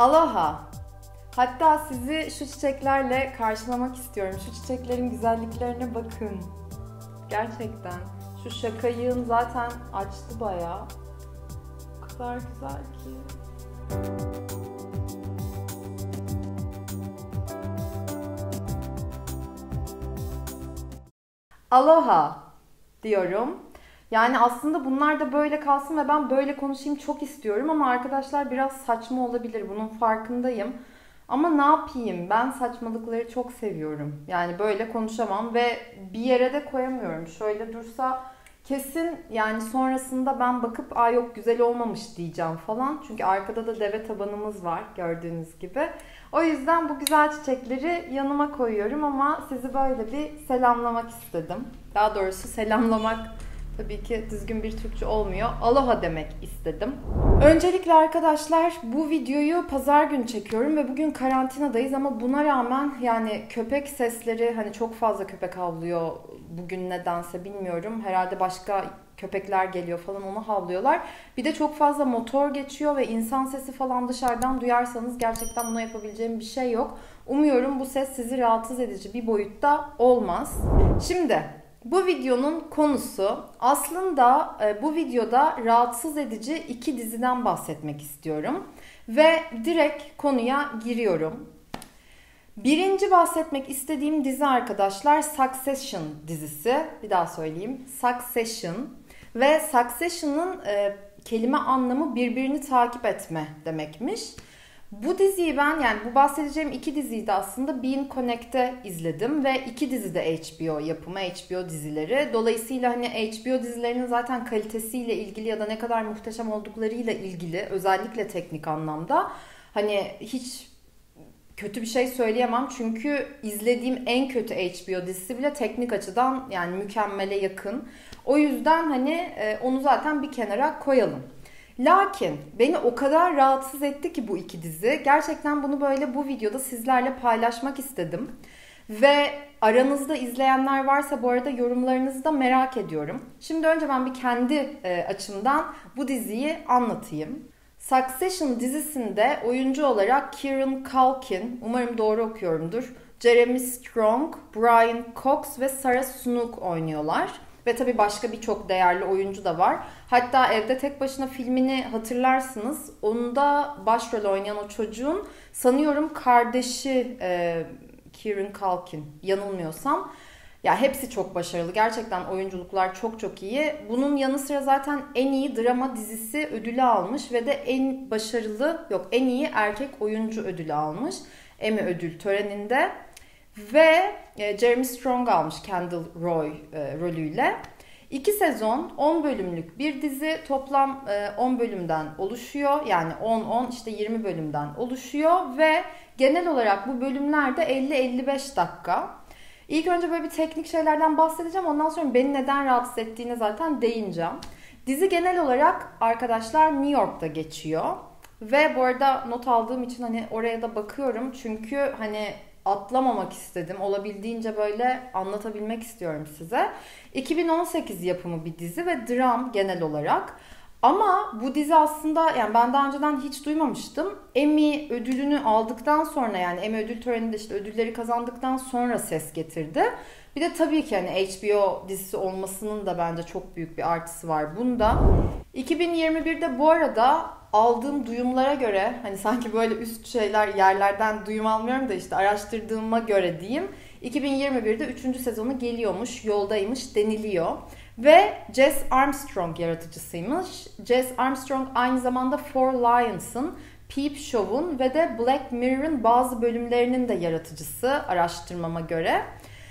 Aloha! Hatta sizi şu çiçeklerle karşılamak istiyorum. Şu çiçeklerin güzelliklerine bakın. Gerçekten. Şu şakayığın zaten açtı bayağı. O kadar güzel ki. Aloha diyorum. Yani aslında bunlar da böyle kalsın ve ben böyle konuşayım çok istiyorum ama arkadaşlar biraz saçma olabilir. Bunun farkındayım. Ama ne yapayım? Ben saçmalıkları çok seviyorum. Yani böyle konuşamam ve bir yere de koyamıyorum. Şöyle dursa kesin yani sonrasında ben bakıp "Aa yok güzel olmamış" diyeceğim falan. Çünkü arkada da deve tabanımız var gördüğünüz gibi. O yüzden bu güzel çiçekleri yanıma koyuyorum ama sizi böyle bir selamlamak istedim. Daha doğrusu selamlamak tabii ki düzgün bir Türkçe olmuyor. Aloha demek istedim. Öncelikle arkadaşlar bu videoyu pazar günü çekiyorum ve bugün karantinadayız ama buna rağmen yani köpek sesleri, hani çok fazla köpek havlıyor bugün nedense bilmiyorum. Herhalde başka köpekler geliyor falan, onu havlıyorlar. Bir de çok fazla motor geçiyor ve insan sesi falan dışarıdan duyarsanız gerçekten buna yapabileceğim bir şey yok. Umuyorum bu ses sizi rahatsız edici bir boyutta olmaz. Şimdi bu videonun konusu aslında bu videoda rahatsız edici iki diziden bahsetmek istiyorum. Ve direkt konuya giriyorum. Birinci bahsetmek istediğim dizi arkadaşlar Succession dizisi. Bir daha söyleyeyim. Succession. Ve Succession'ın kelime anlamı birbirini takip etme demekmiş. Bu diziyi ben, yani bu bahsedeceğim iki diziyi de aslında Bean Connect'te izledim ve iki dizi de HBO yapımı, HBO dizileri. Dolayısıyla hani HBO dizilerinin zaten kalitesiyle ilgili ya da ne kadar muhteşem olduklarıyla ilgili, özellikle teknik anlamda hani hiç kötü bir şey söyleyemem. Çünkü izlediğim en kötü HBO dizisi bile teknik açıdan yani mükemmele yakın. O yüzden hani onu zaten bir kenara koyalım. Lakin beni o kadar rahatsız etti ki bu iki dizi. Gerçekten bunu böyle bu videoda sizlerle paylaşmak istedim. Ve aranızda izleyenler varsa bu arada yorumlarınızı da merak ediyorum. Şimdi önce ben bir kendi açımdan bu diziyi anlatayım. Succession dizisinde oyuncu olarak Kieran Culkin, umarım doğru okuyorumdur, Jeremy Strong, Brian Cox ve Sarah Snook oynuyorlar. Ve tabii başka birçok değerli oyuncu da var. Hatta Evde Tek Başına filmini hatırlarsınız. Onda başrol oynayan o çocuğun sanıyorum kardeşi Kieran Culkin, yanılmıyorsam. Ya hepsi çok başarılı. Gerçekten oyunculuklar çok çok iyi. Bunun yanı sıra zaten en iyi drama dizisi ödülü almış ve de en iyi erkek oyuncu ödülü almış Emmy ödül töreninde. Ve Jeremy Strong almış Kendall Roy rolüyle. 2 sezon 10 bölümlük bir dizi, toplam 10 bölümden oluşuyor. Yani 10-10 işte 20 bölümden oluşuyor ve genel olarak bu bölümler de 50-55 dakika. İlk önce böyle bir teknik şeylerden bahsedeceğim. Ondan sonra beni neden rahatsız ettiğine zaten değineceğim. Dizi genel olarak arkadaşlar New York'ta geçiyor. Ve bu arada not aldığım için hani oraya da bakıyorum. Çünkü hani atlamamak istedim. Olabildiğince böyle anlatabilmek istiyorum size. 2018 yapımı bir dizi ve dram genel olarak. Ama bu dizi aslında yani ben daha önceden hiç duymamıştım. Emmy ödülünü aldıktan sonra, yani Emmy ödül töreninde işte ödülleri kazandıktan sonra ses getirdi. Bir de tabii ki hani HBO dizisi olmasının da bence çok büyük bir artısı var bunda. 2021'de bu arada aldığım duyumlara göre, hani sanki böyle üst yerlerden duyum almıyorum da işte araştırdığıma göre diyeyim, 2021'de 3. sezonu geliyormuş, yoldaymış deniliyor. Ve Jess Armstrong yaratıcısıymış. Jess Armstrong aynı zamanda Four Lions'ın, Peep Show'un ve de Black Mirror'ın bazı bölümlerinin de yaratıcısı araştırmama göre.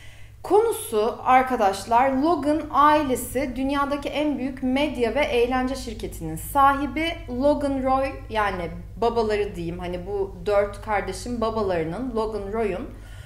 Konusu arkadaşlar, Logan ailesi dünyadaki en büyük medya ve eğlence şirketinin sahibi. Logan Roy, yani babaları diyeyim, hani bu 4 kardeşin babalarının, Logan Roy'un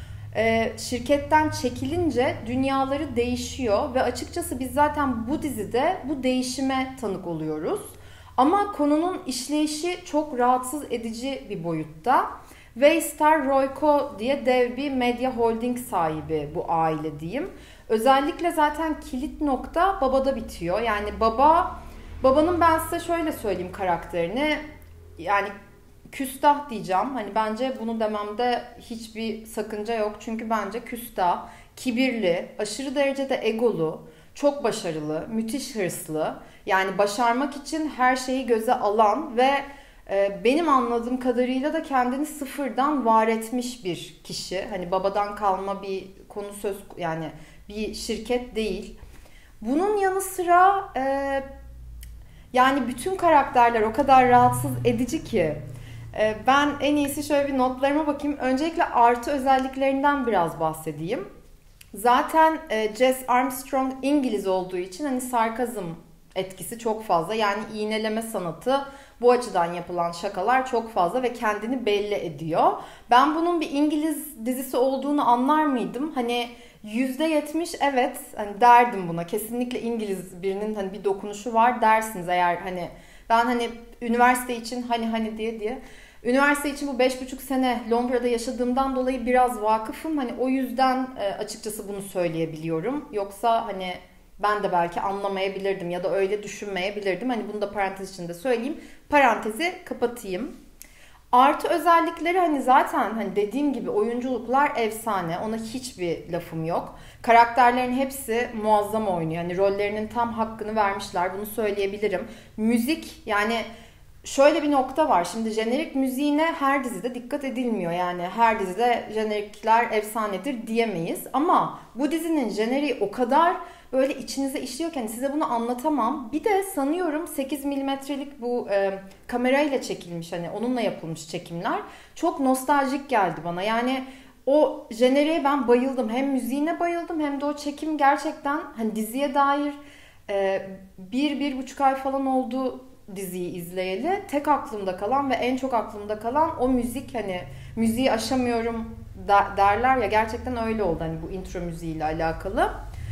şirketten çekilince dünyaları değişiyor ve açıkçası biz zaten bu dizide bu değişime tanık oluyoruz. Ama konunun işleyişi çok rahatsız edici bir boyutta. Waystar Royco diye dev bir medya holding sahibi bu aile diyeyim. Özellikle zaten kilit nokta babada bitiyor. Yani babanın, ben size şöyle söyleyeyim karakterini. Yani küstah diyeceğim. Hani bence bunu dememde hiçbir sakınca yok. Çünkü bence küstah, kibirli, aşırı derecede egolu, çok başarılı, müthiş hırslı. Yani başarmak için her şeyi göze alan ve benim anladığım kadarıyla da kendini sıfırdan var etmiş bir kişi. Hani babadan kalma bir konu yani bir şirket değil. Bunun yanı sıra yani bütün karakterler o kadar rahatsız edici ki ben en iyisi şöyle bir notlarıma bakayım. Öncelikle artı özelliklerinden biraz bahsedeyim. Zaten Jess Armstrong İngiliz olduğu için hani sarkazm etkisi çok fazla. Yani iğneleme sanatı, bu açıdan yapılan şakalar çok fazla ve kendini belli ediyor. Ben bunun bir İngiliz dizisi olduğunu anlar mıydım? Hani %70 evet hani derdim buna. Kesinlikle İngiliz birinin hani bir dokunuşu var dersiniz eğer hani ben hani üniversite için hani diye üniversite için bu 5,5 sene Londra'da yaşadığımdan dolayı biraz vakıfım. Hani o yüzden açıkçası bunu söyleyebiliyorum. Yoksa hani ben de belki anlamayabilirdim ya da öyle düşünmeyebilirdim. Hani bunu da parantez içinde söyleyeyim. Parantezi kapatayım. Artı özellikleri hani zaten hani dediğim gibi oyunculuklar efsane. Ona hiçbir lafım yok. Karakterlerin hepsi muazzam oynuyor. Hani rollerinin tam hakkını vermişler. Bunu söyleyebilirim. Müzik yani şöyle bir nokta var. Şimdi jenerik müziğine her dizide dikkat edilmiyor. Yani her dizide jenerikler efsanedir diyemeyiz. Ama bu dizinin jeneriği o kadar böyle içinize işliyor ki hani size bunu anlatamam. Bir de sanıyorum 8 milimetrelik bu kamerayla çekilmiş hani onunla yapılmış çekimler. Çok nostaljik geldi bana. Yani o jeneriğe ben bayıldım. Hem müziğine bayıldım hem de o çekim gerçekten hani diziye dair 1,5 ay falan oldu diziyi izleyeli. Tek aklımda kalan ve en çok aklımda kalan o müzik hani müziği aşamıyorum derler ya gerçekten öyle oldu hani bu intro müziğiyle alakalı.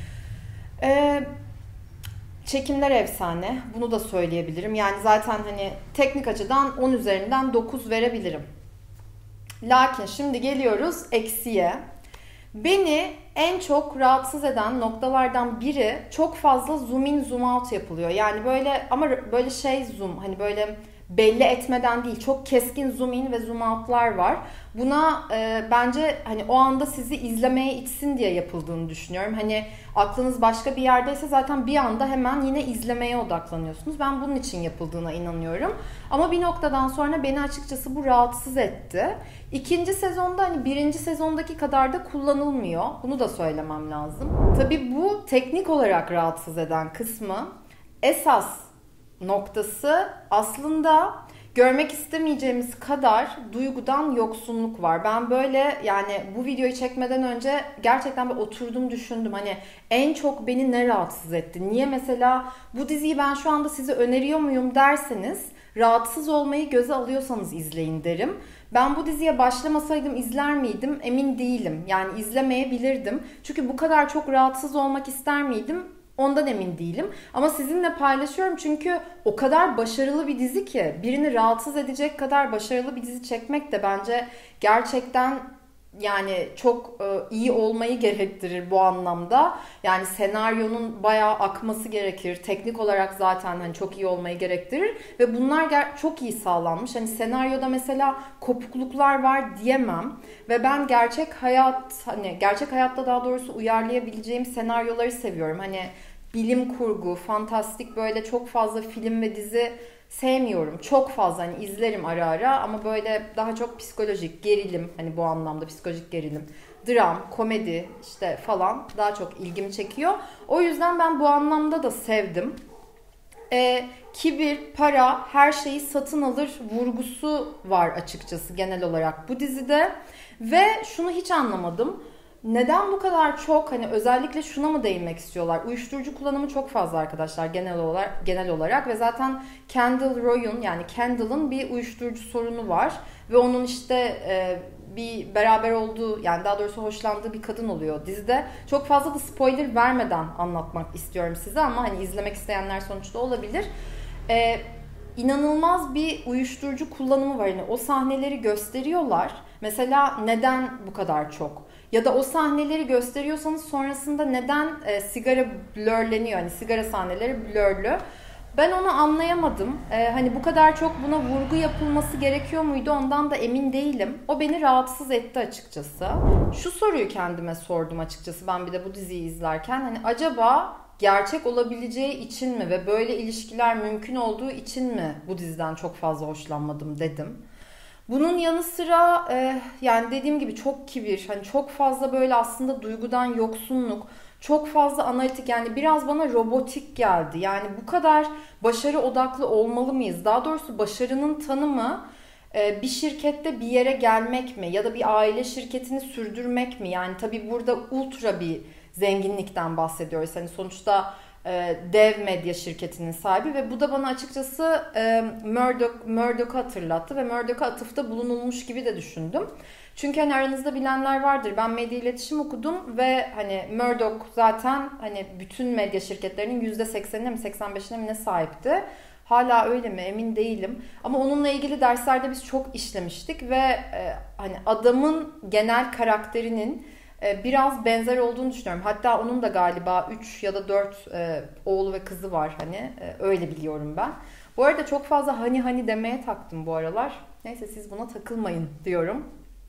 Çekimler efsane. Bunu da söyleyebilirim. Yani zaten hani teknik açıdan 10 üzerinden 9 verebilirim. Lakin şimdi geliyoruz eksiye. Beni en çok rahatsız eden noktalardan biri çok fazla zoom in zoom out yapılıyor. Yani böyle ama böyle zoom hani böyle belli etmeden değil çok keskin zoom in ve zoom out'lar var. Buna bence hani o anda sizi izlemeye itsin diye yapıldığını düşünüyorum. Hani aklınız başka bir yerdeyse zaten bir anda hemen yine izlemeye odaklanıyorsunuz. Ben bunun için yapıldığına inanıyorum. Ama bir noktadan sonra beni açıkçası bu rahatsız etti. İkinci sezonda hani birinci sezondaki kadar da kullanılmıyor. Bunu da söylemem lazım. Tabii bu teknik olarak rahatsız eden kısmı esas noktası aslında görmek istemeyeceğimiz kadar duygudan yoksunluk var. Ben böyle yani bu videoyu çekmeden önce gerçekten bir oturdum düşündüm. Hani en çok beni ne rahatsız etti? Niye mesela bu diziyi ben şu anda size öneriyor muyum derseniz rahatsız olmayı göze alıyorsanız izleyin derim. Ben bu diziye başlamasaydım izler miydim? Emin değilim. Yani izlemeyebilirdim. Çünkü bu kadar çok rahatsız olmak ister miydim? Ondan emin değilim. Ama sizinle paylaşıyorum çünkü o kadar başarılı bir dizi ki birini rahatsız edecek kadar başarılı bir dizi çekmek de bence gerçekten yani çok iyi olmayı gerektirir bu anlamda. Yani senaryonun bayağı akması gerekir. Teknik olarak zaten hani çok iyi olmayı gerektirir ve bunlar çok iyi sağlanmış. Hani senaryoda mesela kopukluklar var diyemem ve ben gerçek hayatta daha doğrusu uyarlayabileceğim senaryoları seviyorum. Hani bilim kurgu, fantastik böyle çok fazla film ve dizi sevmiyorum. Çok fazla hani izlerim ara ara ama böyle daha çok psikolojik, gerilim hani bu anlamda psikolojik gerilim, dram, komedi işte falan daha çok ilgimi çekiyor. O yüzden ben bu anlamda da sevdim. Kibir, para, her şeyi satın alır vurgusu var açıkçası genel olarak bu dizide. Ve şunu hiç anlamadım. Neden bu kadar çok hani özellikle şuna mı değinmek istiyorlar? Uyuşturucu kullanımı çok fazla arkadaşlar genel olarak ve zaten Kendall Roy'un yani Kendall'ın bir uyuşturucu sorunu var ve onun işte bir beraber olduğu yani daha doğrusu hoşlandığı bir kadın oluyor dizide. Çok fazla da spoiler vermeden anlatmak istiyorum size ama hani izlemek isteyenler sonuçta olabilir. İnanılmaz bir uyuşturucu kullanımı var. Yani o sahneleri gösteriyorlar. Mesela neden bu kadar çok? Ya da o sahneleri gösteriyorsanız sonrasında neden sigara blurleniyor? Hani sigara sahneleri blurlu. Ben onu anlayamadım. Hani bu kadar çok buna vurgu yapılması gerekiyor muydu ondan da emin değilim. O beni rahatsız etti açıkçası. Şu soruyu kendime sordum açıkçası ben bir de bu diziyi izlerken. Hani acaba gerçek olabileceği için mi ve böyle ilişkiler mümkün olduğu için mi bu diziden çok fazla hoşlanmadım dedim. Bunun yanı sıra yani dediğim gibi çok kibir, hani çok fazla böyle aslında duygudan yoksunluk, çok fazla analitik yani biraz bana robotik geldi. Yani bu kadar başarı odaklı olmalı mıyız? Daha doğrusu başarının tanımı bir şirkette bir yere gelmek mi ya da bir aile şirketini sürdürmek mi? Yani tabii burada ultra bir zenginlikten bahsediyoruz. Hani sonuçta dev medya şirketinin sahibi ve bu da bana açıkçası Murdoch'u hatırlattı ve Murdoch'a atıfta bulunulmuş gibi de düşündüm. Çünkü hani aranızda bilenler vardır. Ben medya iletişim okudum ve hani Murdoch zaten hani bütün medya şirketlerinin %80'ine mi 85'ine mi ne sahipti. Hala öyle mi emin değilim. Ama onunla ilgili derslerde biz çok işlemiştik ve hani adamın genel karakterinin biraz benzer olduğunu düşünüyorum. Hatta onun da galiba 3 ya da 4 oğlu ve kızı var hani öyle biliyorum ben. Bu arada çok fazla hani demeye taktım bu aralar. Neyse siz buna takılmayın diyorum.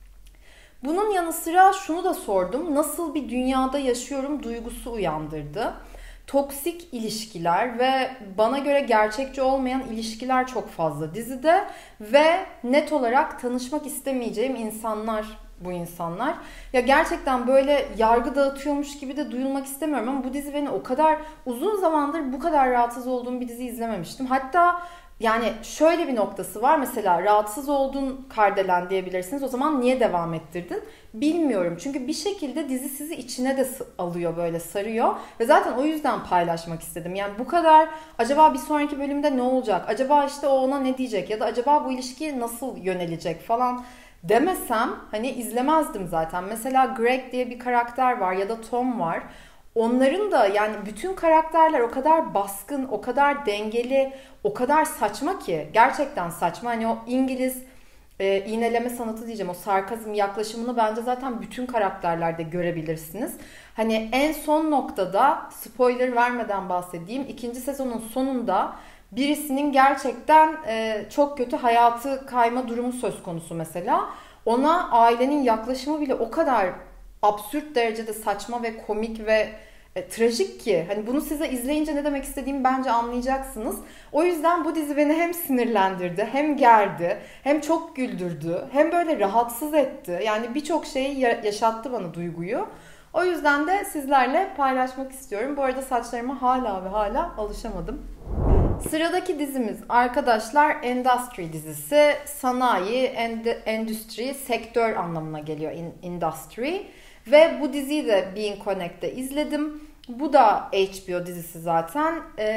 Bunun yanı sıra şunu da sordum. Nasıl bir dünyada yaşıyorum duygusu uyandırdı. Toksik ilişkiler ve bana göre gerçekçi olmayan ilişkiler çok fazla dizide ve net olarak tanışmak istemeyeceğim insanlar bu insanlar. Ya gerçekten böyle yargı dağıtıyormuş gibi de duyulmak istemiyorum ama bu dizi beni o kadar uzun zamandır bu kadar rahatsız olduğum bir dizi izlememiştim. Hatta yani şöyle bir noktası var mesela rahatsız oldun Kardelen diyebilirsiniz. O zaman niye devam ettirdin? Bilmiyorum. Çünkü bir şekilde dizi sizi içine de alıyor böyle sarıyor. Ve zaten o yüzden paylaşmak istedim. Yani bu kadar acaba bir sonraki bölümde ne olacak? Acaba işte o ona ne diyecek? Ya da acaba bu ilişki nasıl yönelecek falan demesem hani izlemezdim zaten. Mesela Greg diye bir karakter var ya da Tom var. Onların da yani bütün karakterler o kadar baskın, o kadar dengeli, o kadar saçma ki gerçekten saçma. Hani o İngiliz iğneleme sanatı diyeceğim o sarkazm yaklaşımını bence zaten bütün karakterlerde görebilirsiniz. Hani en son noktada spoiler vermeden bahsedeyim. İkinci sezonun sonunda birisinin gerçekten çok kötü hayatı kayma durumu söz konusu mesela. Ona ailenin yaklaşımı bile o kadar absürt derecede saçma ve komik ve trajik ki hani bunu size izleyince ne demek istediğimi bence anlayacaksınız. O yüzden bu dizi beni hem sinirlendirdi, hem gerdi, hem çok güldürdü, hem böyle rahatsız etti. Yani birçok şeyi yaşattı bana duyguyu. O yüzden de sizlerle paylaşmak istiyorum. Bu arada saçlarıma hala ve hala alışamadım. Sıradaki dizimiz arkadaşlar Industry dizisi. Sanayi, endüstri, sektör anlamına geliyor industry. Ve bu diziyi de Being Connect'te izledim. Bu da HBO dizisi zaten.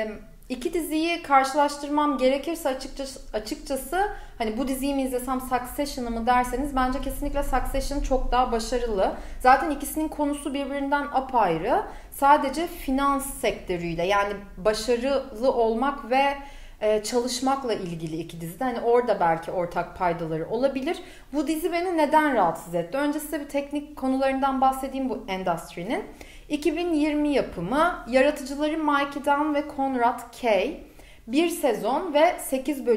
İki diziyi karşılaştırmam gerekirse açıkçası hani bu diziyi mi izlesem Succession'ı mı derseniz bence kesinlikle Succession çok daha başarılı. Zaten ikisinin konusu birbirinden apayrı. Sadece finans sektörüyle yani başarılı olmak ve çalışmakla ilgili iki dizide. Hani orada belki ortak paydaları olabilir. Bu dizi beni neden rahatsız etti? Önce size bir teknik konularından bahsedeyim bu Industry'nin. 2020 yapımı, yaratıcıları Mikey Dunn ve Conrad Kay. Bir sezon ve 8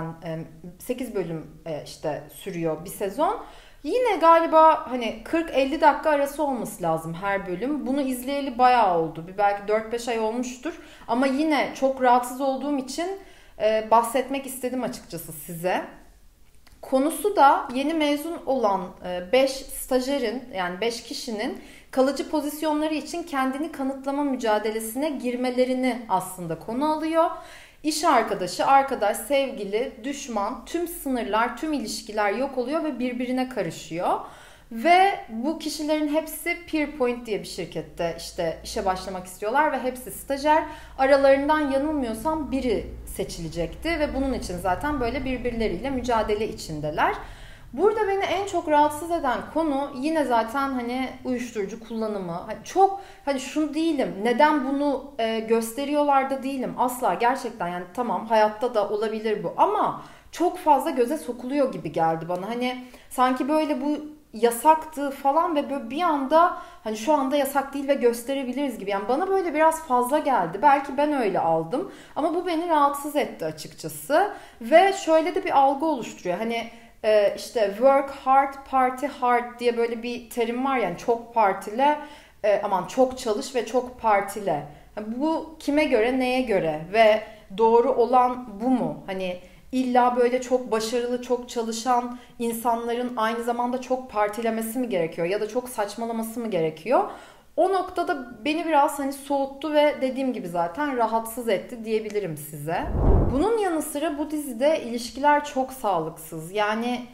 bölüm işte sürüyor bir sezon. Yine galiba hani 40-50 dakika arası olması lazım her bölüm. Bunu izleyeli bayağı oldu. Belki 4-5 ay olmuştur. Ama yine çok rahatsız olduğum için bahsetmek istedim açıkçası size. Konusu da yeni mezun olan 5 stajyerin yani 5 kişinin kalıcı pozisyonları için kendini kanıtlama mücadelesine girmelerini aslında konu alıyor. İş arkadaşı, arkadaş, sevgili, düşman, tüm sınırlar, tüm ilişkiler yok oluyor ve birbirine karışıyor. Ve bu kişilerin hepsi Peerpoint diye bir şirkette işte işe başlamak istiyorlar ve hepsi stajyer. Aralarından yanılmıyorsam biri seçilecekti ve bunun için zaten böyle birbirleriyle mücadele içindeler. Burada beni en çok rahatsız eden konu yine zaten hani uyuşturucu kullanımı. Çok hani şunu değilim. Neden bunu gösteriyorlar da değilim. Asla gerçekten yani tamam hayatta da olabilir bu ama çok fazla göze sokuluyor gibi geldi bana. Hani sanki böyle bu yasaktı falan ve böyle bir anda hani şu anda yasak değil ve gösterebiliriz gibi. Yani bana böyle biraz fazla geldi. Belki ben öyle aldım ama bu beni rahatsız etti açıkçası. Ve şöyle de bir algı oluşturuyor. Hani işte work hard, party hard diye böyle bir terim var yani çok partile, aman çok çalış ve çok partile. Bu kime göre, neye göre ve doğru olan bu mu? Hani illa böyle çok başarılı, çok çalışan insanların aynı zamanda çok partilemesi mi gerekiyor ya da çok saçmalaması mı gerekiyor? O noktada beni biraz hani soğuttu ve dediğim gibi zaten rahatsız etti diyebilirim size. Bunun yanı sıra bu dizide ilişkiler çok sağlıksız. Yani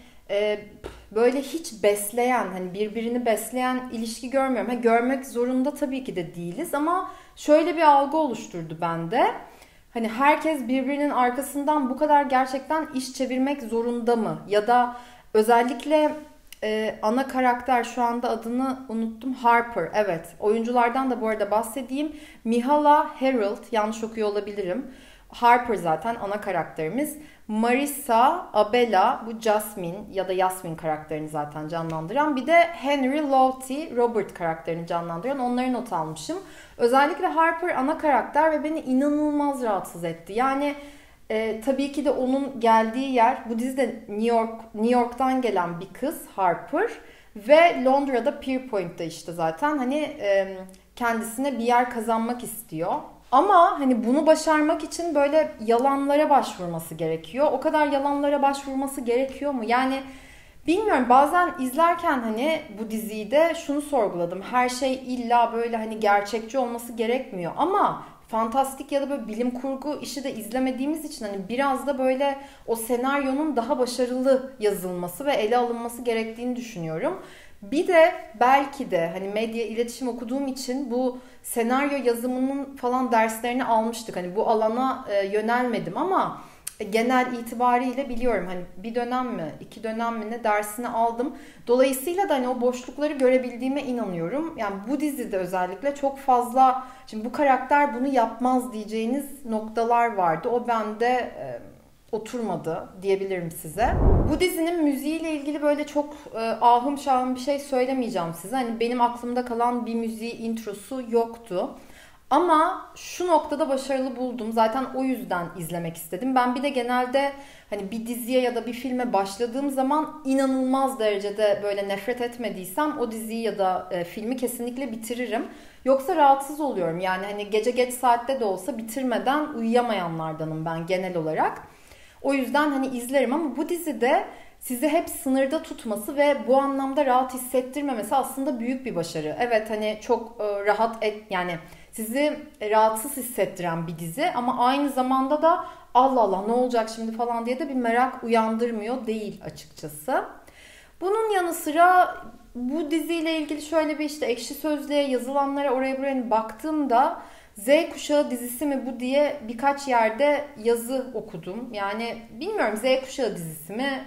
böyle hiç besleyen, hani birbirini besleyen ilişki görmüyorum. Görmek zorunda tabii ki de değiliz ama şöyle bir algı oluşturdu bende. Hani herkes birbirinin arkasından bu kadar gerçekten iş çevirmek zorunda mı? Ya da özellikle ana karakter, şu anda adını unuttum, Harper. Evet, oyunculardan da bu arada bahsedeyim. Mihala Harold, yanlış okuyor olabilirim. Harper zaten ana karakterimiz. Marissa Abela, bu Jasmine ya da Yasmin karakterini zaten canlandıran. Bir de Henry Lowtey, Robert karakterini canlandıran. Onları not almışım. Özellikle Harper ana karakter ve beni inanılmaz rahatsız etti. Yani tabii ki de onun geldiği yer, bu dizide New York'tan gelen bir kız Harper ve Londra'da Pierpoint'ta işte zaten hani kendisine bir yer kazanmak istiyor. Ama hani bunu başarmak için böyle yalanlara başvurması gerekiyor. O kadar yalanlara başvurması gerekiyor mu? Yani bilmiyorum, bazen izlerken hani bu diziyi de şunu sorguladım. Her şey illa böyle hani gerçekçi olması gerekmiyor ama fantastik ya da böyle bilim kurgu işi de izlemediğimiz için hani biraz da böyle o senaryonun daha başarılı yazılması ve ele alınması gerektiğini düşünüyorum. Bir de belki de hani medya iletişim okuduğum için bu senaryo yazımının falan derslerini almıştık. Hani bu alana yönelmedim ama genel itibariyle biliyorum, hani bir dönem mi, iki dönem mi ne dersini aldım. Dolayısıyla da hani o boşlukları görebildiğime inanıyorum. Yani bu dizide özellikle çok fazla, şimdi bu karakter bunu yapmaz diyeceğiniz noktalar vardı. O bende oturmadı diyebilirim size. Bu dizinin müziğiyle ilgili böyle çok ahım şahım bir şey söylemeyeceğim size. Hani benim aklımda kalan bir müziği, introsu yoktu. Ama şu noktada başarılı buldum. Zaten o yüzden izlemek istedim. Ben bir de genelde hani bir diziye ya da bir filme başladığım zaman inanılmaz derecede böyle nefret etmediysem o diziyi ya da filmi kesinlikle bitiririm. Yoksa rahatsız oluyorum. Yani hani gece geç saatte de olsa bitirmeden uyuyamayanlardanım ben genel olarak. O yüzden hani izlerim ama bu dizide sizi hep sınırda tutması ve bu anlamda rahat hissettirmemesi aslında büyük bir başarı. Evet, hani çok yani sizi rahatsız hissettiren bir dizi ama aynı zamanda da Allah Allah ne olacak şimdi falan diye de bir merak uyandırmıyor değil açıkçası. Bunun yanı sıra bu diziyle ilgili şöyle bir işte Ekşi Sözlüğe yazılanlara oraya buraya baktığımda Z kuşağı dizisi mi bu diye birkaç yerde yazı okudum. Yani bilmiyorum, Z kuşağı dizisi mi?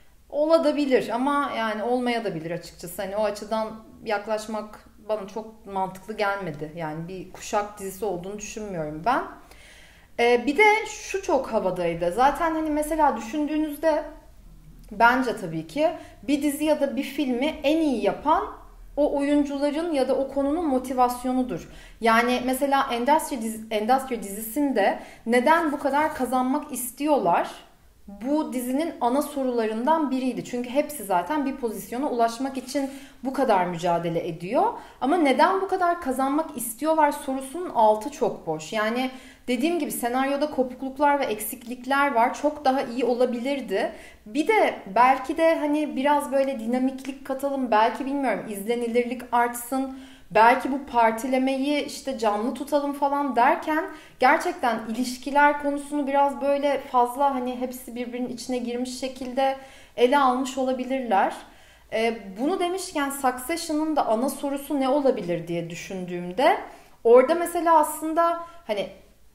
Olabilir ama yani olmayabilir açıkçası. Hani o açıdan yaklaşmak bana çok mantıklı gelmedi. Yani bir kuşak dizisi olduğunu düşünmüyorum ben. Bir de şu çok havadaydı. Zaten hani mesela düşündüğünüzde bence tabii ki bir dizi ya da bir filmi en iyi yapan o oyuncuların ya da o konunun motivasyonudur. Yani mesela Endüstri dizisinde neden bu kadar kazanmak istiyorlar? Bu dizinin ana sorularından biriydi. Çünkü hepsi zaten bir pozisyona ulaşmak için bu kadar mücadele ediyor. Ama neden bu kadar kazanmak istiyorlar sorusunun altı çok boş. Yani dediğim gibi senaryoda kopukluklar ve eksiklikler var. Çok daha iyi olabilirdi. Bir de belki de hani biraz böyle dinamiklik katalım. Belki bilmiyorum, izlenilirlik artsın. Belki bu partilemeyi işte canlı tutalım falan derken gerçekten ilişkiler konusunu biraz böyle fazla hani hepsi birbirinin içine girmiş şekilde ele almış olabilirler. Bunu demişken Succession'ın da ana sorusu ne olabilir diye düşündüğümde orada mesela aslında hani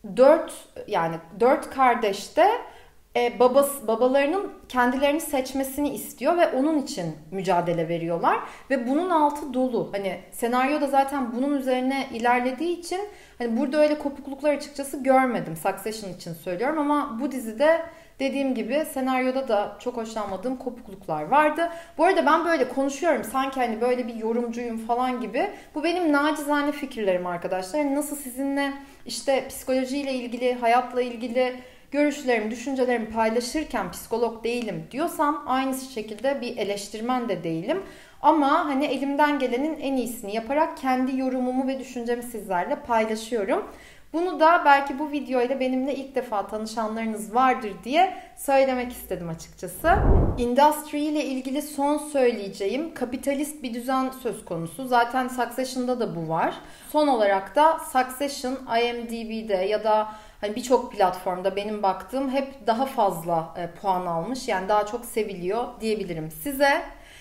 dört kardeşte babalarının kendilerini seçmesini istiyor ve onun için mücadele veriyorlar ve bunun altı dolu. Hani senaryoda zaten bunun üzerine ilerlediği için hani burada öyle kopukluklar açıkçası görmedim. Succession için söylüyorum ama bu dizide Dediğim gibi senaryoda da çok hoşlanmadığım kopukluklar vardı. Bu arada ben böyle konuşuyorum sanki hani böyle bir yorumcuyum falan gibi. Bu benim nacizane fikirlerim arkadaşlar. Yani nasıl sizinle işte psikolojiyle ilgili, hayatla ilgili görüşlerimi, düşüncelerimi paylaşırken psikolog değilim diyorsam aynı şekilde bir eleştirmen de değilim. Ama hani elimden gelenin en iyisini yaparak kendi yorumumu ve düşüncemi sizlerle paylaşıyorum. Bunu da belki bu videoyla benimle ilk defa tanışanlarınız vardır diye söylemek istedim açıkçası. Industry ile ilgili son söyleyeceğim kapitalist bir düzen söz konusu. Zaten Succession'da da bu var. Son olarak da Succession IMDb'de ya da hani birçok platformda benim baktığım hep daha fazla puan almış. Yani daha çok seviliyor diyebilirim size.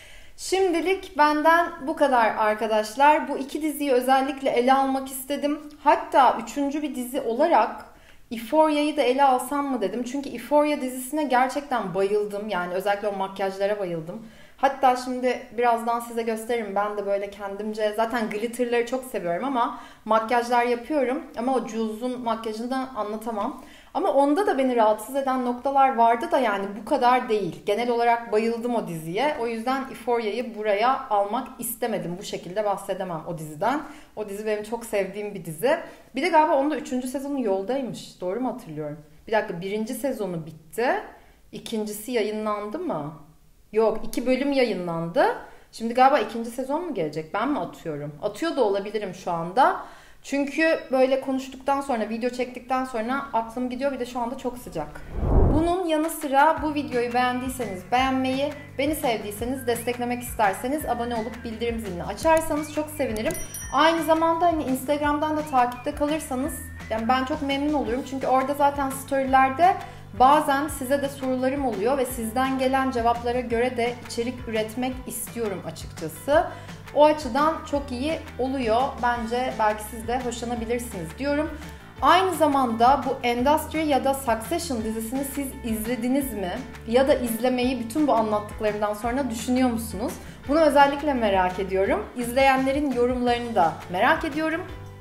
Şimdilik benden bu kadar arkadaşlar. Bu iki diziyi özellikle ele almak istedim. Hatta üçüncü bir dizi olarak Euphoria'yı da ele alsam mı dedim. Çünkü Euphoria dizisine gerçekten bayıldım. Yani özellikle o makyajlara bayıldım. Hatta şimdi birazdan size gösteririm. Ben de böyle kendimce zaten glitterları çok seviyorum ama makyajlar yapıyorum. Ama o Jules'un makyajını anlatamam. Ama onda da beni rahatsız eden noktalar vardı da yani bu kadar değil. Genel olarak bayıldım o diziye. O yüzden Euphoria'yı buraya almak istemedim. Bu şekilde bahsedemem o diziden. O dizi benim çok sevdiğim bir dizi. Bir de galiba onda 3. sezonu yoldaymış. Doğru mu hatırlıyorum? Bir dakika, 1. sezonu bitti. İkincisi yayınlandı mı? Yok, 2 bölüm yayınlandı. Şimdi galiba 2. sezon mu gelecek? Ben mi atıyorum? Atıyor da olabilirim şu anda. Çünkü böyle konuştuktan sonra, video çektikten sonra aklım gidiyor. Bir de şu anda çok sıcak. Bunun yanı sıra bu videoyu beğendiyseniz beğenmeyi, beni sevdiyseniz, desteklemek isterseniz abone olup bildirim zilini açarsanız çok sevinirim. Aynı zamanda hani Instagram'dan da takipte kalırsanız yani ben çok memnun olurum. Çünkü orada zaten storylerde bazen size de sorularım oluyor ve sizden gelen cevaplara göre de içerik üretmek istiyorum açıkçası. O açıdan çok iyi oluyor. Bence belki siz de hoşlanabilirsiniz diyorum. Aynı zamanda bu Industry ya da Succession dizisini siz izlediniz mi? Ya da izlemeyi bütün bu anlattıklarımdan sonra düşünüyor musunuz? Bunu özellikle merak ediyorum. İzleyenlerin yorumlarını da merak ediyorum.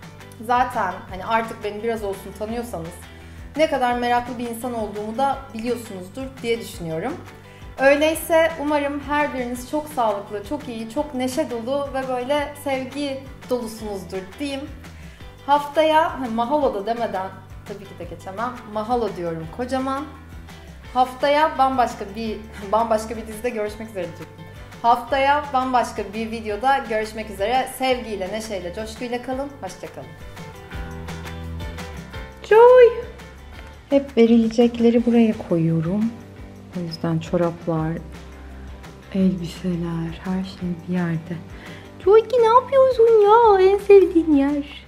Zaten hani artık beni biraz olsun tanıyorsanız ne kadar meraklı bir insan olduğumu da biliyorsunuzdur diye düşünüyorum. Öyleyse umarım her biriniz çok sağlıklı, çok iyi, çok neşe dolu ve böyle sevgi dolusunuzdur diyeyim. Haftaya, mahalo demeden tabii ki de geçemem, mahalo diyorum kocaman. Haftaya bambaşka bir dizide görüşmek üzere diyecektim. Haftaya bambaşka bir videoda görüşmek üzere. Sevgiyle, neşeyle, coşkuyla kalın. Hoşça kalın. Joy! Hep verilecekleri buraya koyuyorum. O yüzden çoraplar, elbiseler, her şey bir yerde. Joyki ne yapıyorsun ya? En sevdiğin yer.